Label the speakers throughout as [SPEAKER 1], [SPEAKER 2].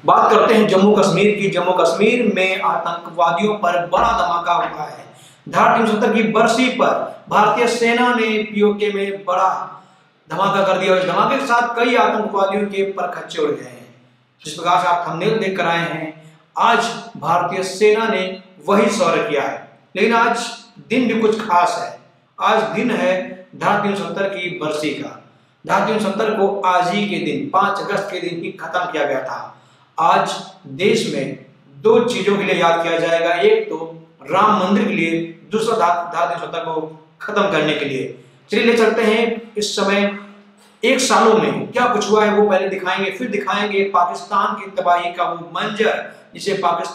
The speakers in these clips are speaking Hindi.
[SPEAKER 1] बात करते हैं जम्मू कश्मीर की। जम्मू कश्मीर में आतंकवादियों पर बड़ा धमाका हुआ है। धार 370 की बरसी पर भारतीय सेना ने पीओके में बड़ा धमाका कर दिया और इस धमाके के साथ कई आतंकवादियों के परखच्चे उड़ गए हैं। जिस प्रकार से आप थंबनेल देख कर आए हैं, आज भारतीय सेना ने वही शौर्य किया है। लेकिन आज दिन भी कुछ खास है। आज दिन है धार 370 की बरसी का। धार 370 को आज ही के दिन 5 अगस्त के दिन ही खत्म किया गया था। आज देश में दो चीजों के लिए याद किया जाएगा, एक तो राम मंदिर के लिए, दूसरा धार 370 को खत्म करने के लिए। चलिए ले चलते हैं इस समय एक सालों में क्या कुछ हुआ है वो पहले दिखाएंगे, फिर दिखाएंगे पाकिस्तान की तबाही का वो मंजर जिसे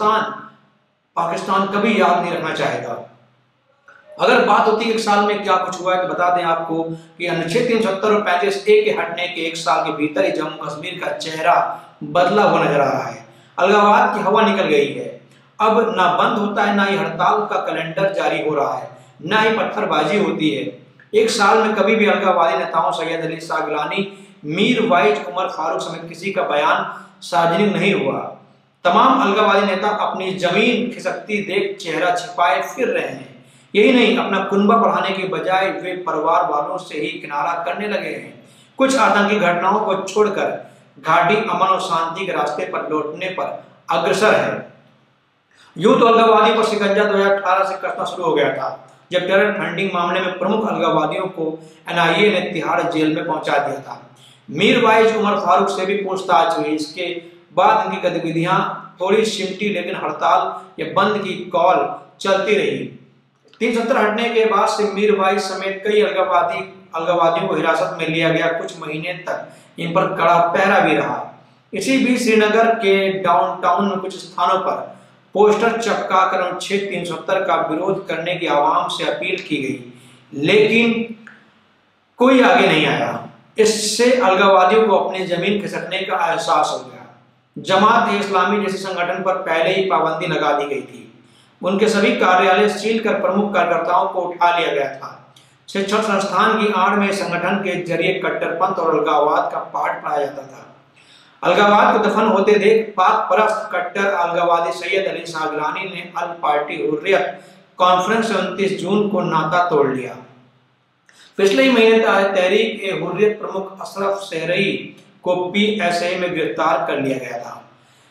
[SPEAKER 1] पाकिस्तान कभी याद नहीं रखना चाहेगा। अगर बात होती है एक साल में क्या कुछ हुआ है तो बता दें आपको कि अनुच्छेद 370 और 35A के हटने के एक साल के भीतर ही जम्मू कश्मीर का चेहरा बदला हुआ नजर आ रहा है। अलगाववाद की हवा निकल गई है। अब ना बंद होता है, ना ही हड़ताल का कैलेंडर जारी हो रहा है, ना ही पत्थरबाजी होती है। एक साल में कभी भी अलगाववादी नेताओं सैयद अली शाह गिलानी, मीर वाइज उमर फारूक समेत किसी का बयान सार्वजनिक नहीं हुआ। तमाम अलगाववादी नेता अपनी जमीन खिसकती देख चेहरा छिपाए फिर रहे हैं। यही नहीं, अपना कुनबा बढ़ाने के बजाय वे परिवार वालों से ही किनारा करने लगे हैं। कुछ आतंकी घटनाओं को छोड़कर घाटी अमन और शांति के रास्ते पर लौटने पर अग्रसर है। यूं तो अलगाववादी पर शिकंजा 2018 से कसना शुरू हो गया था, जब टेरर फंडिंग मामले में प्रमुख अलगाववादियों को एनआईए ने तिहाड़ जेल में पहुंचा दिया था। मीर वाइज उमर फारूक से भी पूछताछ हुई। इसके बाद इनकी गतिविधियां थोड़ी सिमटी, लेकिन हड़ताल या बंद की कॉल चलती रही। 370 हटने के बाद से मीर वाइज समेत कई अलगाववादियों को हिरासत में लिया गया। कुछ महीने तक इन पर कड़ा पहरा भी रहा। इसी बीच श्रीनगर के डाउनटाउन में कुछ स्थानों पर पोस्टर चिपकाकर अनुच्छेद 370 का विरोध करने की आवाम से अपील की गई, लेकिन कोई आगे नहीं आया। इससे अलगाववादियों को अपनी जमीन खिसकने का एहसास हो गया। जमात-ए-इस्लामी जैसे संगठन पर पहले ही पाबंदी लगा दी गई थी। उनके सभी कार्यालय सील कर प्रमुख कार्यकर्ताओं को उठा लिया गया था। शिक्षण संस्थान की आड़ में संगठन के जरिए कट्टरपंथ और अलगाववाद का पाठ पढ़ाया जाता था। अलगाववाद को दफन होते देख पाक परस्त कट्टर अलगाववादी सैयद अली शाह गिलानी ने अल पार्टी हुर्रियत कॉन्फ्रेंस 29 जून को नाता तोड़ लिया। पिछले ही महीने तहरीक ए हुर्रियत प्रमुख अशरफ सहरई को पीएसए में गिरफ्तार कर लिया गया था।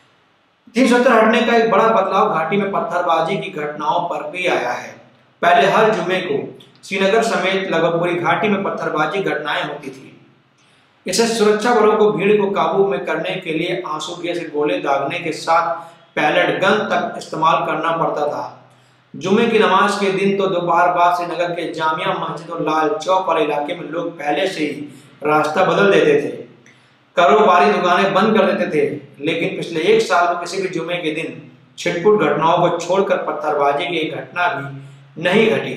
[SPEAKER 1] 370 हटने का एक बड़ा बदलाव घाटी में पत्थरबाजी की घटनाओं पर भी आया है। पहले हर जुमे को श्रीनगर समेत लगभग पूरी घाटी में पत्थरबाजी घटनाएं होती थी। इसे सुरक्षा बलों को भीड़ को काबू में करने के लिए आंसू गैस के गोले दागने के साथ पैलेट गन तक इस्तेमाल करना पड़ता था। जुमे की नमाज के दिन तो दोपहर बाद श्रीनगर के जामिया मस्जिद और लाल चौक वाले इलाके में लोग पहले से ही रास्ता बदल देते थे, कारोबारी दुकानें बंद कर देते थे। लेकिन पिछले एक साल में किसी भी जुमे के दिन छिटपुट घटनाओं को छोड़कर पत्थरबाजी की एक घटना भी नहीं घटी।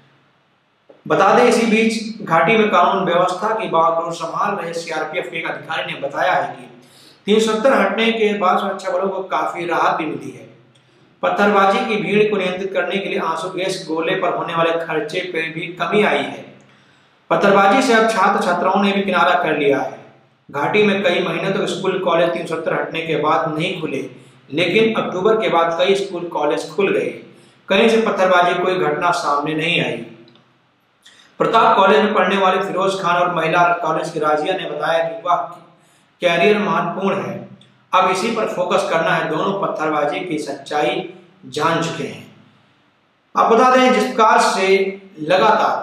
[SPEAKER 1] बता दें, इसी बीच घाटी में कानून व्यवस्था की बागडोर संभाल रहे सीआरपीएफ के एक अधिकारी ने बताया है कि 370 हटने के बाद सुरक्षा बलों को काफी राहत भी मिली है। पत्थरबाजी की भीड़ को नियंत्रित करने के लिए आंसू गैस गोले पर होने वाले खर्चे पर भी कमी आई है। पत्थरबाजी से अब छात्र छात्राओं ने भी किनारा कर लिया है। घाटी में कई महीनों तक स्कूल कॉलेज 370 हटने के बाद नहीं खुले, लेकिन अक्टूबर के बाद कई स्कूल कॉलेज खुल गए। कहीं से पत्थरबाजी कोई घटना सामने नहीं आई। प्रताप कॉलेज में पढ़ने वाले फिरोज खान और महिला कॉलेज की राजिया ने बताया कि वह कैरियर महत्वपूर्ण है, अब इसी पर फोकस करना है। दोनों पत्थरबाजी की सच्चाई जान चुके हैं। आप बता दें, जिस प्रकार से लगातार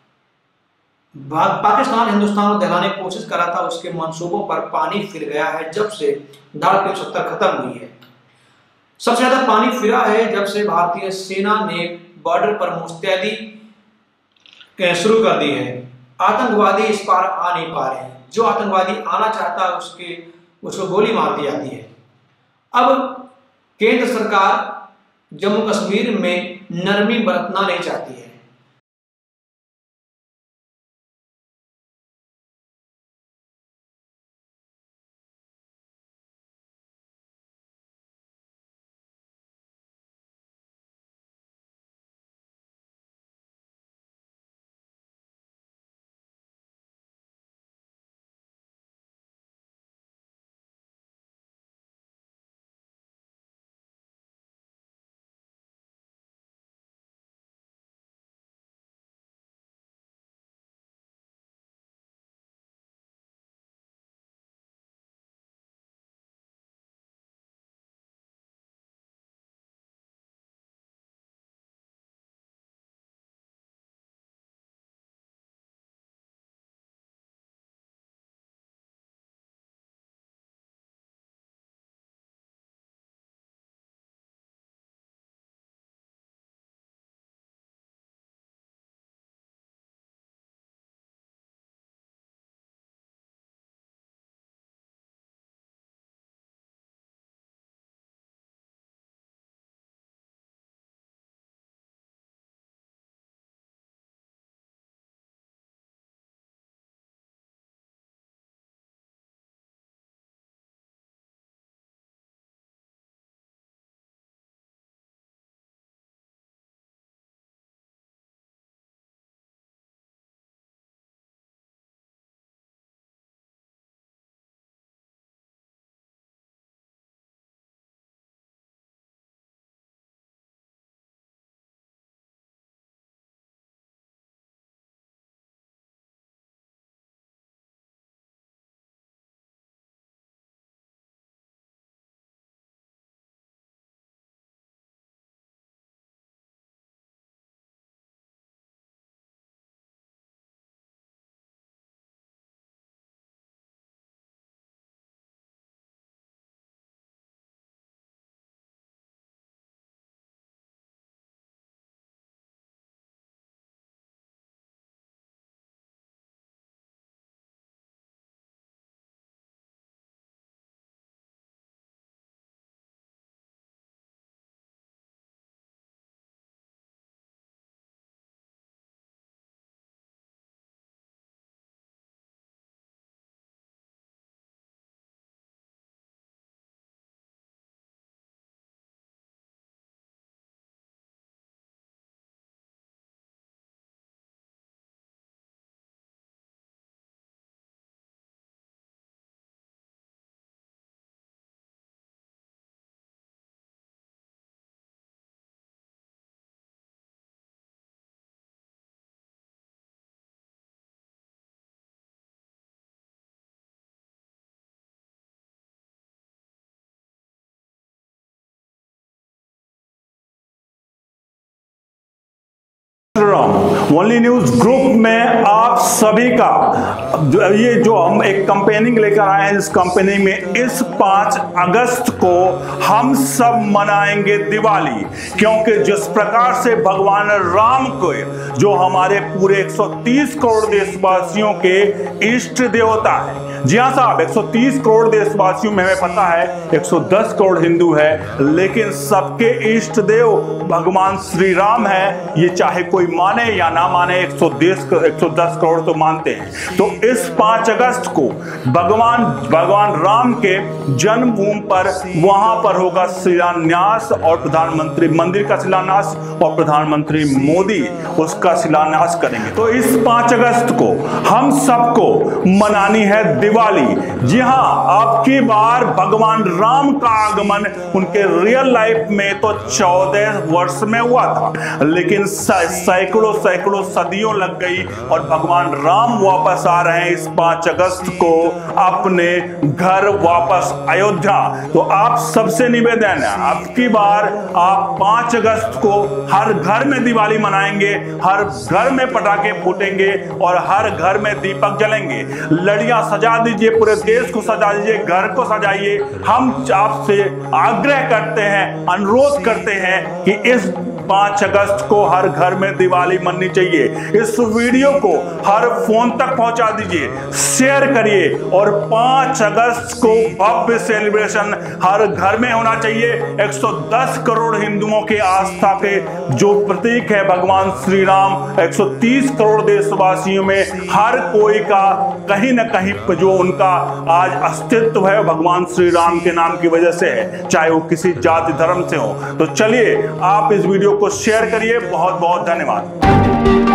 [SPEAKER 1] पाकिस्तान हिंदुस्तान को दहलाने की कोशिश कर रहा था, उसके मंसूबों पर पानी फिर गया है जब से धार 370 खत्म हुई है। सबसे ज्यादा पानी फिरा है जब से भारतीय सेना ने बॉर्डर पर मुस्तैदी शुरू कर दी है। आतंकवादी इस पार आ नहीं पा रहे हैं। जो आतंकवादी आना चाहता है उसको गोली मार दी जाती है। अब केंद्र सरकार जम्मू कश्मीर में नरमी बरतना नहीं चाहती है।
[SPEAKER 2] ओनली न्यूज ग्रुप में आप सभी का ये जो हम एक कंपेनिंग लेकर आए हैं, इस कंपेनी में इस 5 अगस्त को हम सब मनाएंगे दिवाली, क्योंकि जिस प्रकार से भगवान राम को, जो हमारे पूरे 130 करोड़ देशवासियों के इष्ट देवता है। जी हाँ साहब, 130 करोड़ देशवासियों में हमें पता है 110 करोड़ हिंदू है, लेकिन सबके इष्ट देव भगवान श्री राम है। ये चाहे कोई माने या ना माने, 110 करोड़ तो मानते हैं। तो इस 5 अगस्त को भगवान राम के जन्मभूमि पर, वहां पर होगा शिलान्यास और प्रधानमंत्री मंदिर का शिलान्यास, और प्रधानमंत्री मोदी उसका शिलान्यास करेंगे। तो इस 5 अगस्त को हम सबको मनानी है दिवाली। जी हाँ, अब की बार भगवान राम का आगमन उनके रियल लाइफ में तो 14 वर्ष में हुआ था, लेकिन सैकड़ों सदियों लग गई और भगवान राम वापस आ रहे हैं इस 5 अगस्त को अपने घर वापस अयोध्या। तो आप सबसे निवेदन है, अब की बार आप 5 अगस्त को हर घर में दिवाली मनाएंगे, हर घर में पटाखे फूटेंगे और हर घर में दीपक जलेंगे। लड़ियां सजा दीजिए, पूरे देश को सजा दीजिए, घर को सजाइए। हम आपसे आग्रह करते हैं, अनुरोध करते हैं कि इस 5 अगस्त को हर घर में दिवाली मननी चाहिए। इस वीडियो को हर फोन तक पहुंचा दीजिए, शेयर करिए और 5 अगस्त को भव्य सेलिब्रेशन हर घर में होना चाहिए। 110 करोड़ हिंदुओं के आस्था के जो प्रतीक है भगवान श्री राम, 130 करोड़ देशवासियों में हर कोई का कहीं ना कहीं जो उनका आज अस्तित्व है भगवान श्री राम के नाम की वजह से है, चाहे वो किसी जाति धर्म से हो। तो चलिए आप इस वीडियो को शेयर करिए। बहुत बहुत धन्यवाद।